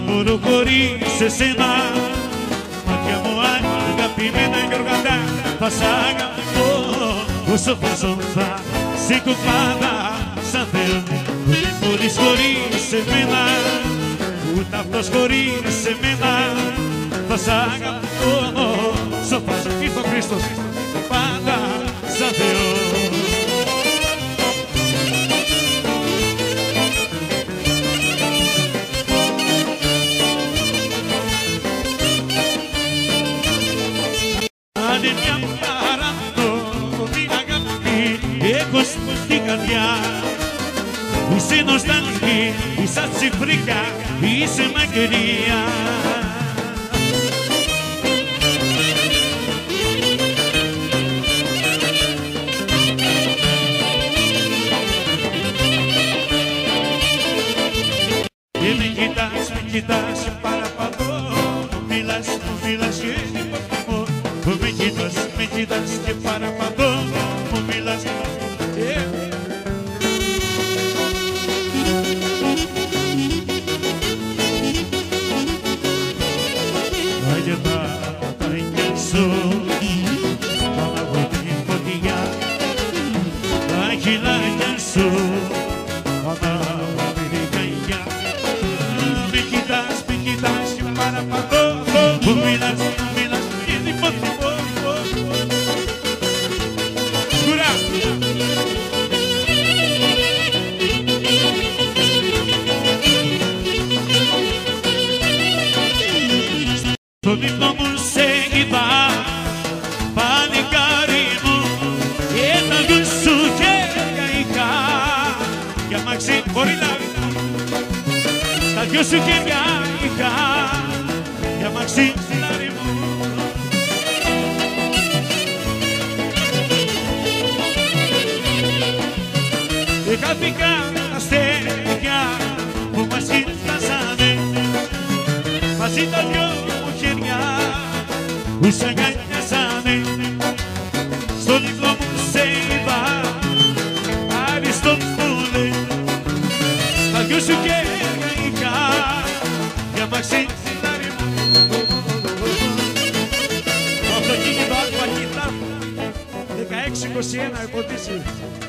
μπορώ χωρίς εσένα. Μάτια μου αγαπημένα Γιώργατα, θα σ' αγαπώ όσο θα σε έχω πάντα σαν Θεό. Ούτε μπορείς χωρίς εμένα, ούτε αυτός χωρίς εμένα, θα σ' αγαπώ όσο θα σε ήρθε ο Χριστός πάντα σαν Θεό. Είναι μια παραδομή αγάπη έχω στην καρδιά. Είσαι νοσταλγή, είσαι τσιφρίκια, είσαι μακριά. Και με κοιτάς παραπατώ, μου μιλάς και υποτιμώ. Με κοιτάς και παραπατώ, μου μιλάς Άγιατα τα ίνια σου, ανάβω την φωτιά. Τα χειλάκια σου, ανάβω την καγιά. Με κοιτάς και παραπατώ, μου μιλάς και υποτιμώ. Στον ύπνο μου σε είδα, παλικάρι μου, και τα δυο σου χέρια είχα για μαξί χωρίλα. Τα δυο σου χέρια είχα για μαξί λάρι μου. Και χάθηκαν τα αστέρια που μας κοιτάζανε, μαζί τα δυο χέρια που σ' αγκαλιάζανε. Στον ύπνο μου σε είδα, Αριστοτέλε, τα δυο σου χέρια είχα για μαξιλάρι μου. Το αυτοκίνητο άκουα κοίτα 16-21 υποτίσσει.